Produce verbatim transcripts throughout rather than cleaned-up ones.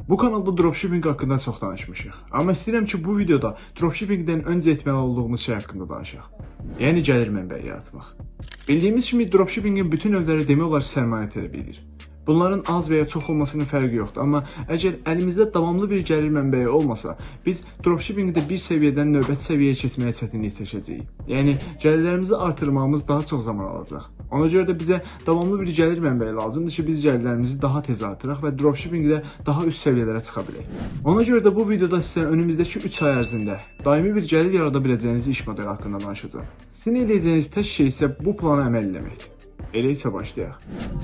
Bu kanalda dropshipping haqqında çox danışmışıq. Amma istəyirəm ki, bu videoda dropshippingdən öncə etməli olduğumuz şey haqqında danışaq. Yəni gəlir mənbəyi yaratmaq. Bildiyimiz kimi dropshippingin bütün növləri demək olar sərmayə tələb edir. Bunların az və ya çox olmasının fərqi yoxdur. Amma əgər əlimizdə davamlı bir gəlir mənbəyi olmasa, biz dropshippingdə bir səviyyədən növbəti səviyyəyə keçməyə çətinlik çəkəcəyik. Yəni gəlirlərimizi artırmamız daha çox zaman alacaq. Ona görə də bizə davamlı bir gəlir mənbəyi lazımdır ki, biz gəlirlərimizi daha tez artıraq və dropshippingdə daha üst səviyyələrə çıxa bilək. Ona görə də bu videoda sizə önümüzdəki üç ay ərzində daimi bir gəlir yarada biləcəyiniz iş modeli haqqında danışacağam. Sizin edəcəyiniz tək şey isə bu plana əməl etməkdir. Elə isə başlayaq.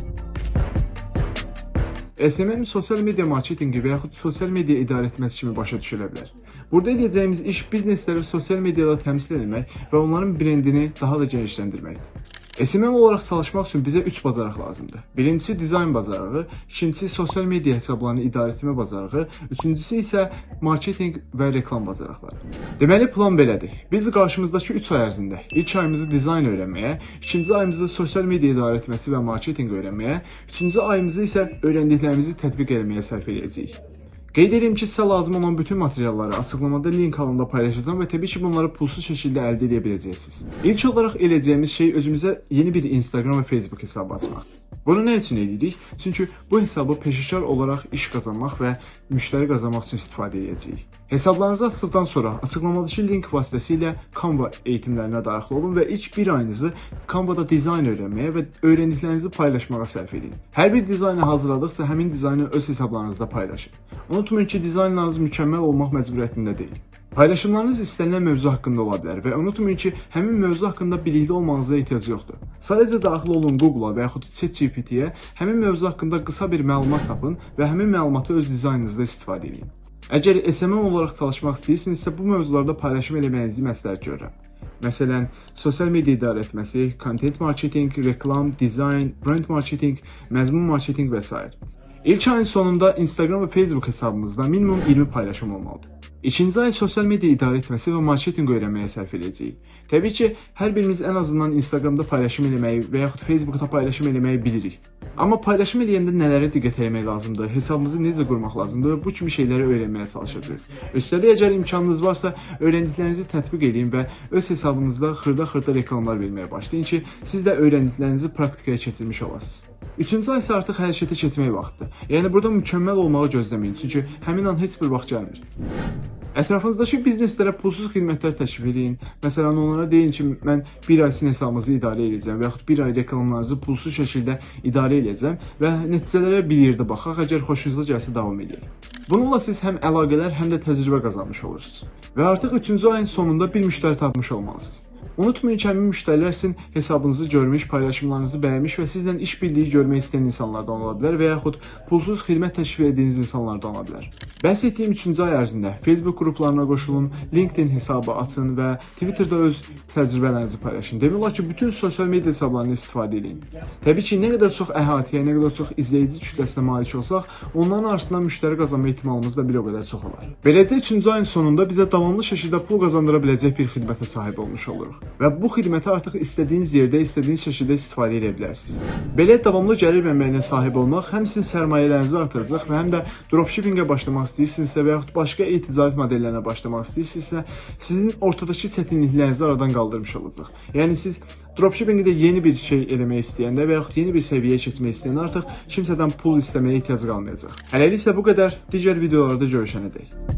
S M M sosial media marketinqi və yaxud sosial media idarə etməsi kimi başa düşülə bilər. Burada edəcəyimiz iş biznesləri sosial mediada təmsil etmək və onların brendini daha da genişləndirməkdir. S M M olaraq çalışmaq üçün bizə üç bacarıq lazımdır. Birincisi dizayn bacarığı, ikincisi sosial media hesablarını idarə etmə bacarığı, üçüncüsü isə marketinq və reklam bacarıqları. Deməli plan belədir. Biz qarşımızdakı üç ay ərzində ilk ayımızı dizayn öyrənməyə, ikinci ayımızı sosial media idarə etməsi və marketinq öyrənməyə, üçüncü ayımızı isə öyrəndiklərimizi tətbiq etməyə sərf edəcəyik. Qeyd edeyim ki, sizə lazım olan bütün materialları açıqlamada link halında paylaşacağım və təbii ki, bunları pulsuz şəkildə əldə edə biləcəksiniz. İlk olaraq edəcəyimiz şey özümüzə yeni bir Instagram və Facebook hesabı açmaqdır. Bunu nə üçün edirik? Çünki bu hesabı peşəkar olaraq iş qazanmaq və müştəri qazanmaq üçün istifadə edəcəyik. Hesablarınızı açdıqdan sonra açıqlamadakı link vasitəsilə Canva eğitimlərinə daxil olun və ilk bir ayınızı Canva'da dizayn öyrənməyə və öyrəndiklərinizi paylaşmağa sərf edin. Hər bir dizaynı hazırladıqca həmin dizaynı öz hesablarınızda paylaşın. Unutmayın ki, dizaynlarınız mükəmməl olmaq məcburiyyətində deyil. Paylaşımlarınız istənilən mövzu haqqında ola bilər və unutmayın ki, həmin mövzu haqqında bilikli olmanıza ehtiyac yoxdur. Sadəcə daxil olun Google'a və yaxud ChatGPT-yə, həmin mövzu haqqında qısa bir məlumat tapın və həmin məlumatı öz dizaynınızda istifadə edin. Əgər S M M olaraq çalışmaq istəyirsinizsə, bu mövzularda paylaşım eləməyinizi məsləhət görürəm. Məsələn, sosial media idarə etməsi, content marketing, reklam, dizayn, brand marketing, məzmun marketing və s. İlk ayın sonunda Instagram və Facebook hesabımızda minimum iyirmi paylaşım olmalıdır. İkinci ay sosial media idarə etməsi və marketinq öyrənməyə sərf edəcəyik. Təbii ki, hər birimiz ən azından Instagramda paylaşım eləməyi və yaxud Facebookda paylaşım eləməyi bilirik. Amma paylaşım eləyəndə nələrə diqqət etmək lazımdır, hesabımızı necə qurmaq lazımdır və bu kimi şeyləri öyrənməyə çalışacağıq. Üstəlik, əgər imkanınız varsa, öyrəndiklərinizi tətbiq edin və öz hesabınızda xırda-xırda reklamlar verməyə başlayın ki, siz də öyrəndiklərinizi praktikaya keçirmiş olasınız. Üçüncü ay isə artıq hərəkətə keçmək vaxtıdır. Yəni burada mükəmməl olmağı gözləməyin, çünki həmin an heç bir vaxt gəlmir. Ətrafınızdakı bizneslərə pulsuz xidmətlər təklif edin. Məsələn, onlara deyin ki, mən bir ay sizin hesabınızı idarə edəcəm və yaxud bir ay reklamlarınızı pulsuz şəkildə idarə edəcəm və nəticələrə bir yerdə baxaq, əgər xoşunuza gəlsə davam edək. Bununla siz həm əlaqələr, həm də təcrübə qazanmış olursunuz və artıq üçüncü ayın sonunda bir müştəri tapmış olmalısınız. Unutmayın ki, həmin müştərilər sizin hesabınızı görmüş, paylaşımlarınızı bəyənmiş və sizlə iş birliyi görmək istəyən insanlardan ola bilər və yaxud pulsuz xidmət təklif etdiyiniz insanlardan ola bilər. Bəhs etdiyim üçüncü ay ərzində Facebook qruplarına qoşulun, LinkedIn hesabı açın və Twitterda öz təcrübələrinizi paylaşın. Demək olar ki, bütün sosial media hesablarını istifadə edin. Təbii ki, nə qədər çox əhatəyə, nə qədər çox izləyici kütləsinə malik olsaq, onların arasından müştəri qazanma ehtimalımız da bir o qədər çox olar. Beləcə, üçüncü ayın sonunda bizə davamlı şəkildə pul qazandıra biləcək bir xidmətə sahib olmuş oluruq. Və bu xidməti artıq istədiyiniz yerdə, istədiyiniz şəkildə istifadə edə bilərsiniz. Belə davamlı gəlir mənbəyinə sahib olmaq həm sizin sərmayələrinizi artıracaq və həm də dropshippingə başlamaq istəyirsinizsə və yaxud başqa e-ticarət modellərinə başlamaq istəyirsinizsə, sizin ortadakı çətinliklərinizi aradan qaldırmış olacaq. Yəni siz dropshippingdə yeni bir şey eləmək istəyəndə və yaxud yeni bir səviyyəyə keçmək istəyəndə artıq kimsədən pul istəməyə ehtiyac qalmayacaq. Hələlik isə bu qədər. Digər videolarda görüşənədək.